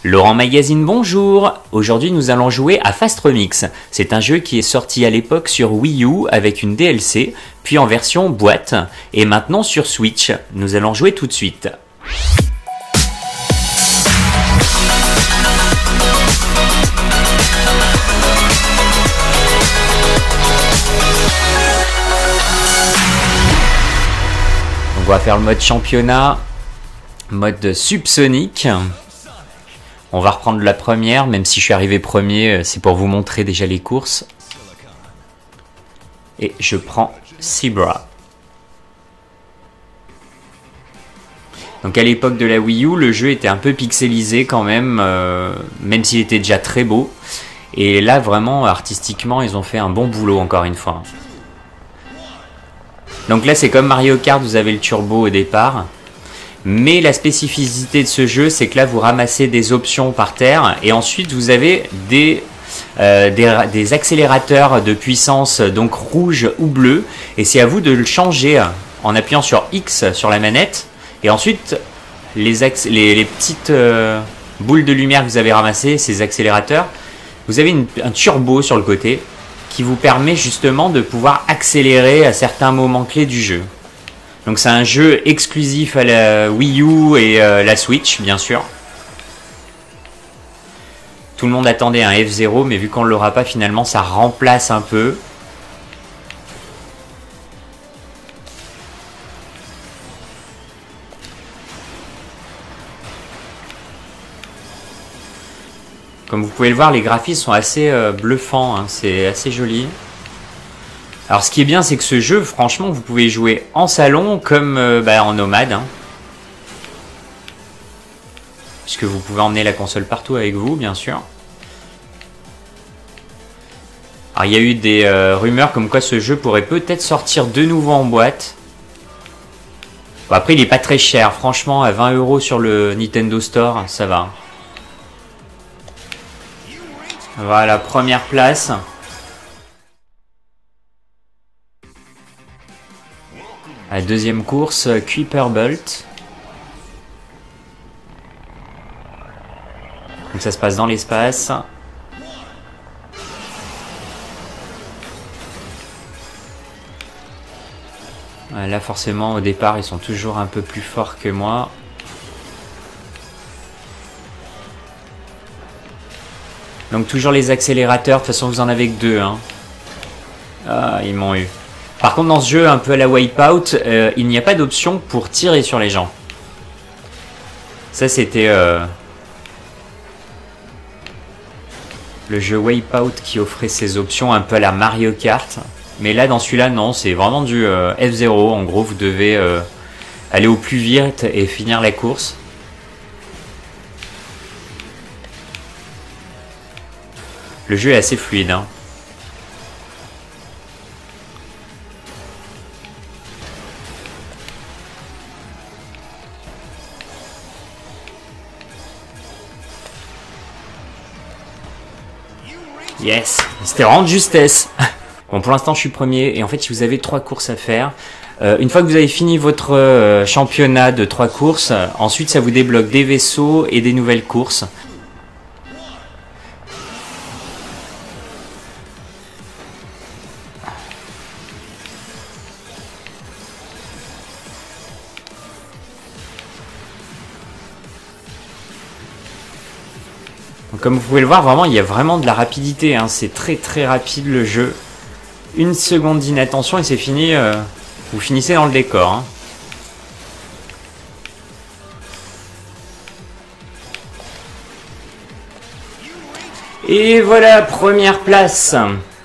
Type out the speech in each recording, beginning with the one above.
Laurent Magazine, bonjour. Aujourd'hui, nous allons jouer à Fast Remix. C'est un jeu qui est sorti à l'époque sur Wii U avec une DLC, puis en version boîte, et maintenant sur Switch. Nous allons jouer tout de suite. On va faire le mode championnat, mode subsonique. On va reprendre la première, même si je suis arrivé premier, c'est pour vous montrer déjà les courses. Et je prends Zebra. Donc à l'époque de la Wii U, le jeu était un peu pixelisé quand même, même s'il était déjà très beau. Et là, vraiment, artistiquement, ils ont fait un bon boulot, encore une fois. Donc là, c'est comme Mario Kart, vous avez le turbo au départ. Mais la spécificité de ce jeu, c'est que là, vous ramassez des options par terre et ensuite, vous avez des accélérateurs de puissance, donc rouge ou bleu. Et c'est à vous de le changer en appuyant sur X sur la manette. Et ensuite, les petites boules de lumière que vous avez ramassées, ces accélérateurs, vous avez un turbo sur le côté qui vous permet justement de pouvoir accélérer à certains moments clés du jeu. Donc c'est un jeu exclusif à la Wii U et la Switch, bien sûr. Tout le monde attendait un F0, mais vu qu'on ne l'aura pas, finalement, ça remplace un peu. Comme vous pouvez le voir, les graphismes sont assez bluffants, hein, c'est assez joli. Alors ce qui est bien, c'est que ce jeu, franchement, vous pouvez jouer en salon comme en nomade. Hein. Puisque vous pouvez emmener la console partout avec vous, bien sûr. Alors il y a eu des rumeurs comme quoi ce jeu pourrait peut-être sortir de nouveau en boîte. Bon, après, il n'est pas très cher. Franchement, à 20 € sur le Nintendo Store, ça va. Voilà, première place. La deuxième course, Kuiper Belt. Donc ça se passe dans l'espace. Là forcément au départ ils sont toujours un peu plus forts que moi. Donc toujours les accélérateurs, de toute façon vous en avez que deux. Hein. Ah, ils m'ont eu. Par contre, dans ce jeu, un peu à la Wipeout, il n'y a pas d'option pour tirer sur les gens. Ça, c'était le jeu Wipeout qui offrait ces options un peu à la Mario Kart. Mais là, dans celui-là, non, c'est vraiment du F0. En gros, vous devez aller au plus vite et finir la course. Le jeu est assez fluide, hein. Yes, c'était vraiment de justesse. Bon, pour l'instant, je suis premier. Et en fait, si vous avez 3 courses à faire, une fois que vous avez fini votre championnat de 3 courses, ensuite, ça vous débloque des vaisseaux et des nouvelles courses. Donc, comme vous pouvez le voir, vraiment, il y a vraiment de la rapidité. Hein. C'est très très rapide le jeu. Une seconde d'inattention et c'est fini. Vous finissez dans le décor. Hein. Et voilà, première place.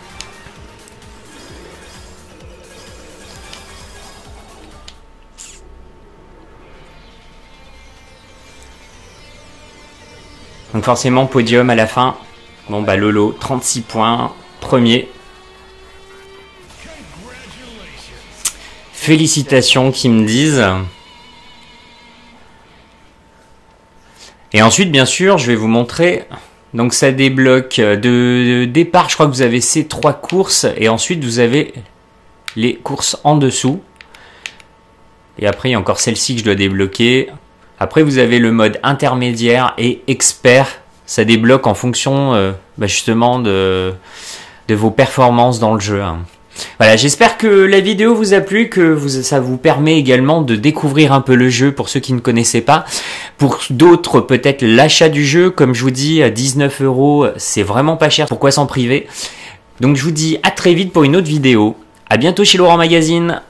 Donc forcément, podium à la fin. Bon bah Lolo, 36 points, premier. Félicitations qu'ils me disent. Et ensuite, bien sûr, je vais vous montrer. Donc ça débloque de départ, je crois que vous avez ces 3 courses. Et ensuite, vous avez les courses en dessous. Et après, il y a encore celle-ci que je dois débloquer. Après, vous avez le mode intermédiaire et expert. Ça débloque en fonction justement de vos performances dans le jeu. Voilà, j'espère que la vidéo vous a plu, que ça vous permet également de découvrir un peu le jeu pour ceux qui ne connaissaient pas. Pour d'autres, peut-être l'achat du jeu, comme je vous dis, à 19 €, c'est vraiment pas cher, pourquoi s'en priver? Donc je vous dis à très vite pour une autre vidéo. À bientôt chez Laurent Magazine.